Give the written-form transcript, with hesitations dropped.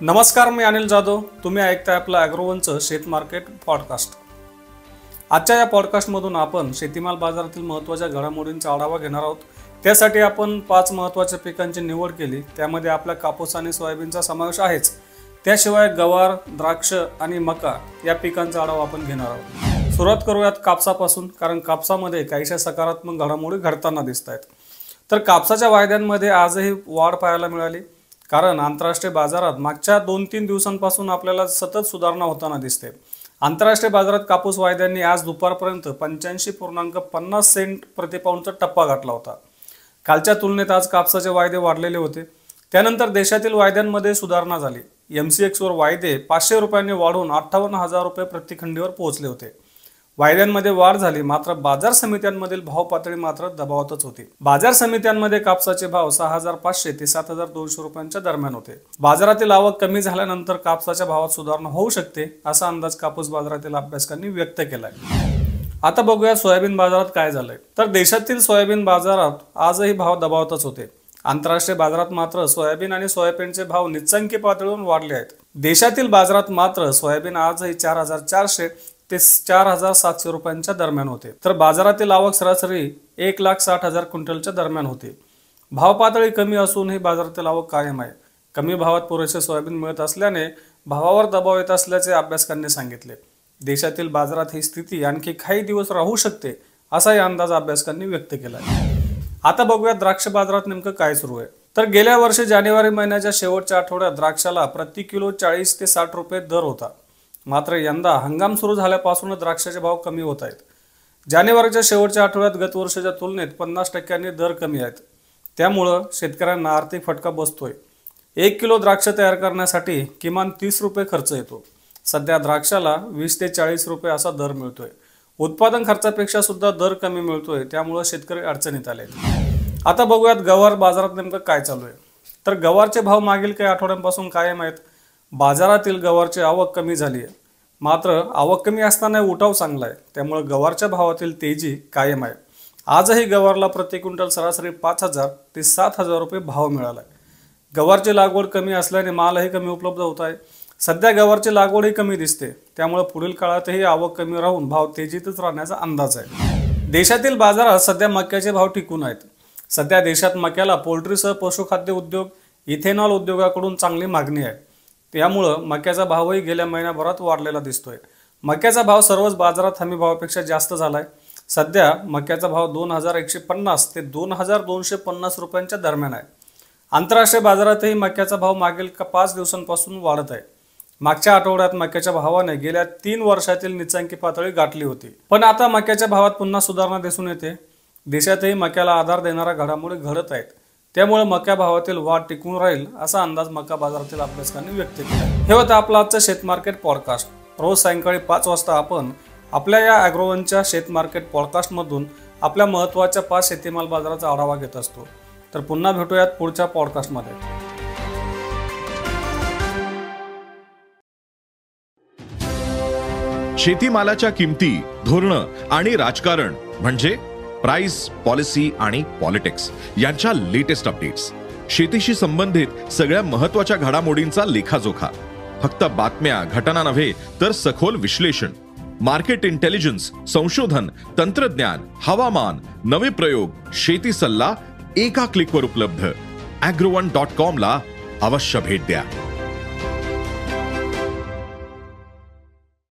नमस्कार, मी अनिल जाधव. तुम्ही ऐकताय आपलं ॲग्रोवनचं शेत मार्केट पॉडकास्ट. आजच्या या पॉडकास्टमधून आपण शेतीमाल बाजारातील महत्त्वाच्या घडामोडींचा आढावा घेणार आहोत. त्यासाठी आपण 5 महत्त्वाच्या पिकांची निवड केली. त्यामध्ये आपल्या कापूस आणि सोयाबीनचा समावेश आहेच. त्याशिवाय गवार, द्राक्ष आणि मका या पिकांचा आढावा आपण घेणार आहोत. सुरुवात करूयात कापसापासून, कारण कापसामध्ये काहीशा सकारात्मक घडामोडी घडताना दिसत आहेत. तर कापसाच्या वायद्यांमध्ये आजही वाढ पाहायला मिळाली, कारण आंतरराष्ट्रीय बाजारात मागच्या 2-3 दिवसांपासून आपल्याला सतत सुधारणा होताना दिसते. आंतरराष्ट्रीय बाजारात कापूस वायद्यांनी आज दुपारपर्यंत 85.50 सेंट प्रति पाऊंडचा टप्पा गाठला होता. कालच्या तुलनेत आज कापसाचे वायदे वाढलेले होते. त्यानंतर देशातील वायद्यांमध्ये सुधारणा झाली. MCX वर वायदे 500 रुपयांनी वाढून 58,000 रुपये प्रति खंडीवर पोहोचले होते. वायद्यांमध्ये वाढ झाली, मात्र बाजार समित्यांमधील भाव पातळी मात्र दबावातच होती. बाजार समित्यांमध्ये कापसाचे भाव 6,500 ते 7,200 रुपयांच्या दरम्यान होते. बाजारातील आवक कमी झाल्यानंतर कापसाच्या भावात सुधारणा होऊ शकते, असा अंदाज कापूस बाजारातील अभ्यासकांनी व्यक्त केलाय. आता बघूया सोयाबीन बाजारात काय झालंय. तर देशातील सोयाबीन बाजारात आजही भाव दबावातच होते. आंतरराष्ट्रीय बाजारात मात्र सोयाबीन आणि सोयाबीनचे भाव निच्चंकी पातळीवर वाढले आहेत. देशातील बाजारात मात्र सोयाबीन आजही 4,400 ते 4,700 रुपयांच्या दरम्यान होते. तर बाजारातील आवक सरासरी 1,60,000 क्विंटलच्या दरम्यान होते. भाव पातळी कमी असूनही बाजारातील आवक कायम आहे. कमी भावात पुरेसे सोयाबीन मिळत असल्याने भावावर दबाव येत असल्याचे अभ्यासकांनी सांगितले. देशातील बाजारात ही स्थिती आणखी काही दिवस राहू शकते, असाही अंदाज अभ्यासकांनी व्यक्त केला आहे. आता बघूया द्राक्ष बाजारात नेमकं काय सुरू आहे. तर गेल्या वर्षी जानेवारी महिन्याच्या शेवटच्या आठवड्यात द्राक्षाला प्रति किलो 40 ते 60 रुपये दर होता. मात्र यंदा हंगाम सुरू झाल्यापासूनच द्राक्षाचे भाव कमी होत आहेत. जानेवारीच्या शेवटच्या आठवड्यात गत वर्षाच्या तुलनेत 50% दर कमी आहेत. त्यामुळं शेतकऱ्यांना आर्थिक फटका बसतोय. 1 किलो द्राक्ष तयार करण्यासाठी किमान 30 रुपये खर्च येतो. सध्या द्राक्षाला 20 ते 40 रुपये असा दर मिळतोय. उत्पादन खर्चापेक्षा सुद्धा दर कमी मिळतोय, त्यामुळं शेतकरी अडचणीत आले. आता बघूयात गवार बाजारात नेमकं काय चालू आहे. तर गवारचे भाव मागील काही आठवड्यांपासून कायम आहेत. बाजारातील गवारची आवक कमी झाली आहे, मात्र आवक कमी असताना उठाव चांगला आहे. त्यामुळे गवारच्या भावातील तेजी कायम आहे. आजही गवारला प्रति क्विंटल सरासरी 5,000 ते 7,000 रुपये भाव मिळाला आहे. गवारची लागवड कमी असल्याने मालही कमी उपलब्ध होत आहे. सध्या गवारची लागवडही कमी दिसते, त्यामुळे पुढील काळातही आवक कमी राहून भाव तेजीतच राहण्याचा अंदाज आहे. देशातील बाजारात सध्या मक्याचे भाव टिकून आहेत. सध्या देशात मक्याला पोल्ट्रीसह पशुखाद्य उद्योग, इथेनॉल उद्योगाकडून चांगली मागणी आहे. त्यामुळं मक्याचा भावही गेल्या महिन्याभरात वाढलेला दिसतोय. मक्याचा भाव सर्वच बाजारात हमी भावापेक्षा जास्त झालाय. सध्या मक्याचा भाव 2,150 ते 2,250 रुपयांच्या दरम्यान आहे. आंतरराष्ट्रीय बाजारातही मक्याचा भाव मागील 5 दिवसांपासून वाढत आहे. मागच्या आठवड्यात मक्याच्या भावाने गेल्या 3 वर्षातील निच्चंकी पातळी गाठली होती. पण आता मक्याच्या भावात पुन्हा सुधारणा दिसून येते. देशातही मक्याला आधार देणाऱ्या घडामोडी घडत आहेत. त्यामुळे मक्या भावातील वाढ टिकून राहील, असा अंदाज मका बाजारातील अभ्यासकांनी व्यक्त केला. हे होतं आपलं आजचं शेत मार्केट पॉडकास्ट. रोज सायंकाळी 5 वाजता आपण आपल्या या ॲग्रोवनच्या शेत मार्केट पॉडकास्टमधून आपल्या महत्त्वाच्या 5 शेतीमाल बाजाराचा आढावा घेत असतो. तर पुन्हा भेटूयात पुढच्या पॉडकास्टमध्ये. शेतीमालाच्या किमती, धोरणं आणि राजकारण म्हणजे प्राइस, पॉलिसी आणि पॉलिटिक्स यांच्या लेटेस्ट अपडेट्स. शेतीशी संबंधित सगळ्या महत्त्वाच्या घडामोडींचा लेखाजोखा. फक्त बातम्या, घटना नव्हे, तर सखोल विश्लेषण, मार्केट इंटेलिजन्स, संशोधन, तंत्रज्ञान, हवामान, नवे प्रयोग, शेती सल्ला एका क्लिकवर उपलब्ध. agrowon.com ला अवश्य भेट द्या.